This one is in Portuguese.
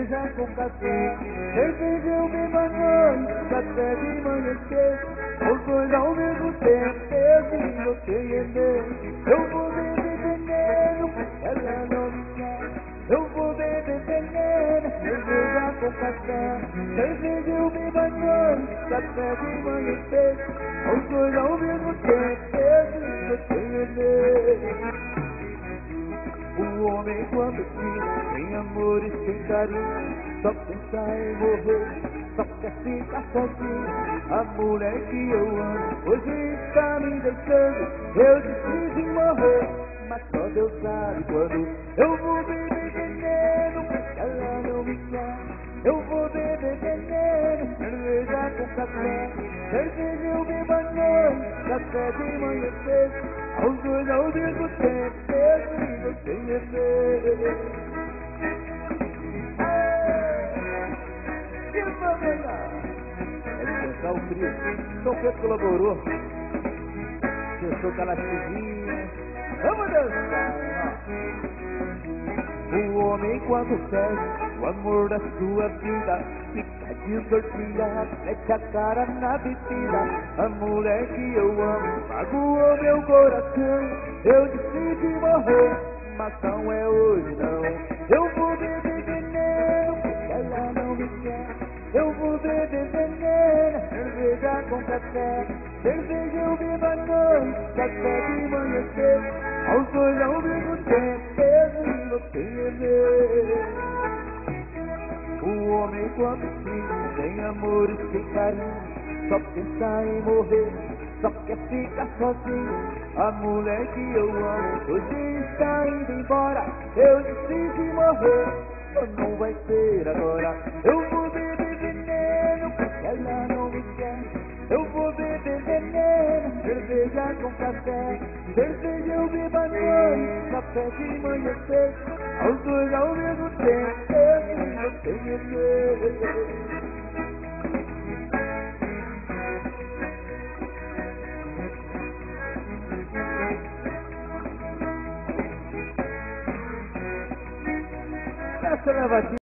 cerveja com café. Cerveja eu bebo à noite, café de manhã cedo. Os dois ao mesmo tempo, eu e você entender. Eu vou beber veneno, ela não me quer. Eu vou beber veneno, cerveja com café. Cerveja eu bebo à noite, café de manhã cedo. Os dois ao mesmo tempo, eu e você entender. O homem quando fica sem amor e sem carinho, só pensa em morrer, só quer ficar sozinho. A mulher que eu amo hoje está me deixando, eu decidi morrer, mas só Deus sabe quando. Eu vou beber veneno, porque ela não me quer. Eu vou beber veneno, cerveja com café. Cerveja eu bebo à noite, café de manhã cedo. Aos dois ao mesmo tempo, eu e você entender. Que vamos lá! É de o frio. São Pedro colaborou. Fechou aquela chuvinha. Vamos dançar! O homem quando perde o amor da sua vida, fica desnorteado, mete a cara na bebida. A mulher que eu amo magoou meu coração, eu decidi morrer, mas não é hoje não. Eu vou beber veneno, porque ela não me quer. Eu vou beber veneno, cerveja com café. Cerveja eu bebo à noite, café de manhã cedo. Aos dois ao mesmo tempo, eu e você ver. O homem quando vive sem amor e sem carinho, só pensa em morrer, só quer ficar sozinho. A mulher que eu amo hoje está indo embora, eu decidi morrer, mas não vai ser agora. Eu vou beber veneno, porque ela não me quer. Eu vou beber veneno, cerveja com café. Cerveja eu bebo à noite, café de manhã cedo. Aos dois ao mesmo tempo, eu e você entender. Essa é a